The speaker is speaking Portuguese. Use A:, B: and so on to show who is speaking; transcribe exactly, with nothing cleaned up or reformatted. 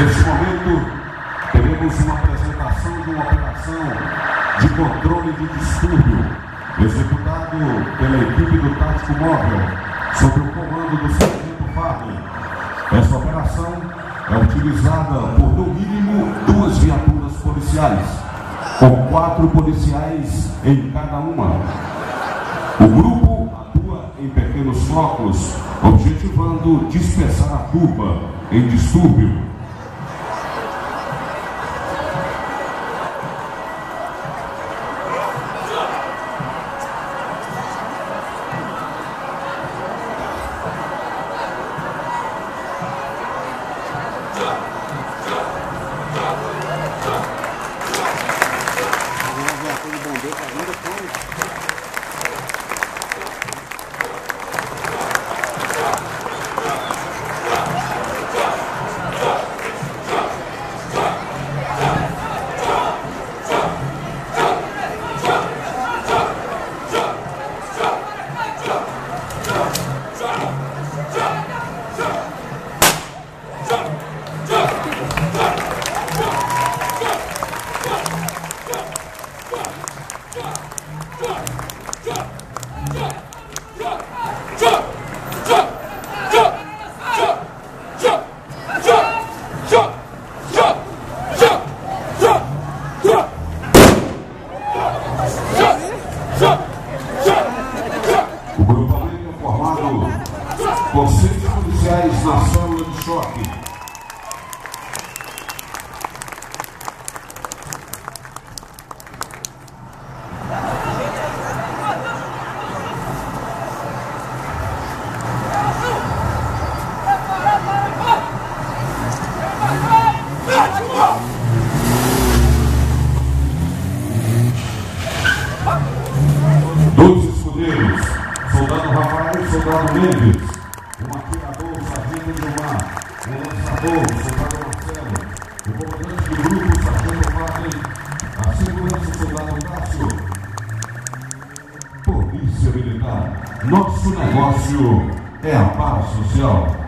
A: Neste momento, teremos uma apresentação de uma operação de controle de distúrbio, executado pela equipe do Tático Móvel, sob o comando do Sargento Fábio. Essa operação é utilizada por, no mínimo, duas viaturas policiais, com quatro policiais em cada uma. O grupo atua em pequenos focos, objetivando dispersar a turba em distúrbio. O grupamento é formado por seis policiais na célula de choque. Dois escudeiros, soldado Rafael e soldado Mendes, um atirador, sargento Gilmar, um lançador, soldado Marcelo, o comandante do grupo, sargento Martin, a segurança, soldado Cássio. Polícia Militar, nosso negócio é a paz social.